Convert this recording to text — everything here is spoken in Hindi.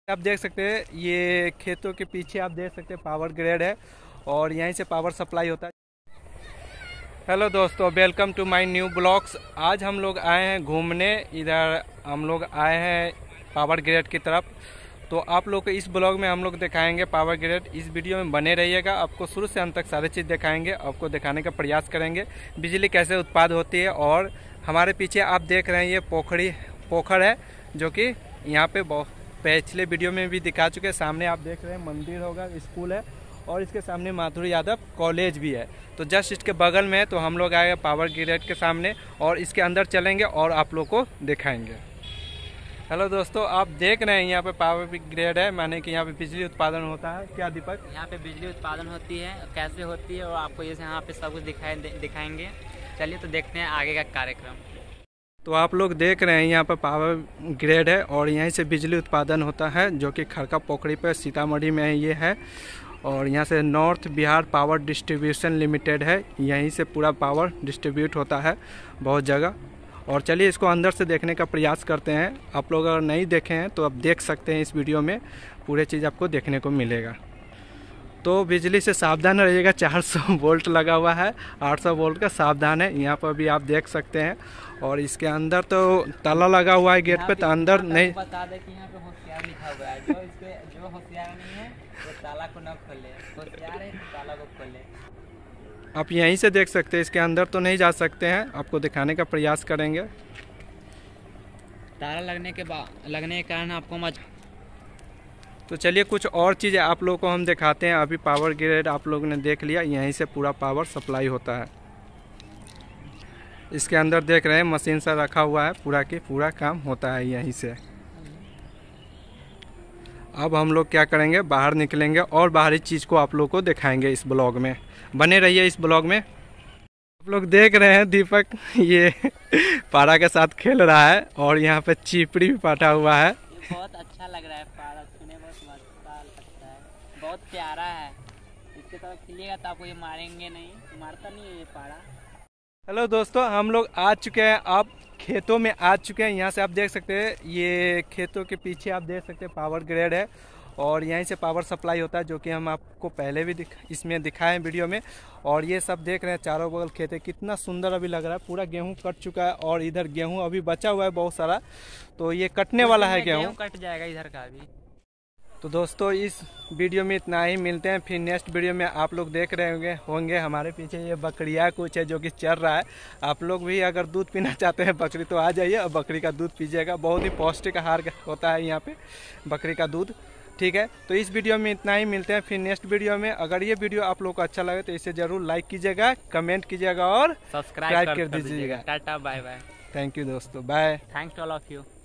आप देख सकते हैं ये खेतों के पीछे आप देख सकते हैं पावर ग्रिड है और यहीं से पावर सप्लाई होता है। हेलो दोस्तों, welcome to my new blogs. आज हम लोग आए हैं घूमने, इधर हम लोग आए हैं पावर ग्रिड की तरफ। तो आप लोग को इस ब्लॉग में हम लोग दिखाएंगे पावर ग्रिड। इस वीडियो में बने रहिएगा, आपको शुरू से अंत तक सारी चीज़ दिखाएंगे, आपको दिखाने का प्रयास करेंगे बिजली कैसे उत्पाद होती है। और हमारे पीछे आप देख रहे हैं ये पोखर है जो कि यहाँ पे पिछले वीडियो में भी दिखा चुके हैं। सामने आप देख रहे हैं मंदिर होगा, स्कूल है और इसके सामने माधुरी यादव कॉलेज भी है। तो जस्ट इसके बगल में है। तो हम लोग आए पावर ग्रिड के सामने और इसके अंदर चलेंगे और आप लोग को दिखाएंगे। हेलो दोस्तों, आप देख रहे हैं यहाँ पे पावर ग्रिड है, माने कि यहाँ पे बिजली उत्पादन होता है। क्या दीपक? यहाँ पे बिजली उत्पादन होती है, कैसे होती है और आपको जैसे यहाँ पे सब कुछ दिखाएंगे। चलिए तो देखते हैं आगे का कार्यक्रम। तो आप लोग देख रहे हैं यहाँ पर पावर ग्रिड है और यहीं से बिजली उत्पादन होता है, जो कि खड़का पोखरी पर सीतामढ़ी में ये है। और यहाँ से north Bihar power distribution limited है, यहीं से पूरा पावर डिस्ट्रीब्यूट होता है बहुत जगह। और चलिए इसको अंदर से देखने का प्रयास करते हैं। आप लोग अगर नहीं देखे हैं तो आप देख सकते हैं, इस वीडियो में पूरे चीज़ आपको देखने को मिलेगा। तो बिजली से सावधान रहिएगा, 400 वोल्ट लगा हुआ है, 800 वोल्ट का सावधान है। यहाँ पर भी आप देख सकते हैं। और इसके अंदर तो ताला लगा हुआ है गेट पे, तो अंदर नहीं। बता दे कि यहाँ पे होशियार लिखा हुआ है, जो होशियार नहीं है वो ताला को न खोले, होशियार है तो ताला को खोले। आप यहीं से देख सकते हैं, इसके अंदर तो नहीं जा सकते हैं, आपको दिखाने का प्रयास करेंगे। ताला लगने के कारण आपको तो चलिए कुछ और चीज़ें आप लोगों को हम दिखाते हैं। अभी पावर ग्रिड आप लोगों ने देख लिया, यहीं से पूरा पावर सप्लाई होता है। इसके अंदर देख रहे हैं मशीन सा रखा हुआ है, पूरा की पूरा काम होता है यहीं से। अब हम लोग क्या करेंगे, बाहर निकलेंगे और बाहरी चीज़ को आप लोग को दिखाएंगे इस ब्लॉग में। बने रहिए इस ब्लॉग में। आप लोग देख रहे हैं दीपक ये पारा के साथ खेल रहा है और यहाँ पे चिपड़ी भी पाटा हुआ है। बहुत अच्छा लग रहा है, पारा सुने बहुत मजा लगता है, बहुत प्यारा है। इसके तरफ खिलेगा तो आपको ये मारेंगे नहीं, मारता नहीं है ये पारा। हेलो दोस्तों, हम लोग आ चुके हैं, आप खेतों में आ चुके हैं। यहाँ से आप देख सकते हैं ये खेतों के पीछे आप देख सकते हैं पावर ग्रिड है और यहीं से पावर सप्लाई होता है, जो कि हम आपको पहले भी इसमें दिखाए हैं वीडियो में। और ये सब देख रहे हैं चारों बगल खेत है, कितना सुंदर अभी लग रहा है। पूरा गेहूं कट चुका है और इधर गेहूं अभी बचा हुआ है बहुत सारा, तो ये कटने वाला है। गेहूं कट जाएगा इधर का भी। तो दोस्तों इस वीडियो में इतना ही, मिलते हैं फिर नेक्स्ट वीडियो में। आप लोग देख रहे होंगे हमारे पीछे ये बकरिया कुछ है जो कि चल रहा है। आप लोग भी अगर दूध पीना चाहते हैं बकरी, तो आ जाइए और बकरी का दूध पीजिएगा। बहुत ही पौष्टिक आहार होता है यहाँ पे बकरी का दूध। ठीक है, तो इस वीडियो में इतना ही, मिलते हैं फिर नेक्स्ट वीडियो में। अगर ये वीडियो आप लोग को अच्छा लगे तो इसे जरूर लाइक कीजिएगा, कमेंट कीजिएगा और सब्सक्राइब कर दीजिएगा। Tata bye bye. Thank you दोस्तों, bye. Thanks to all of you.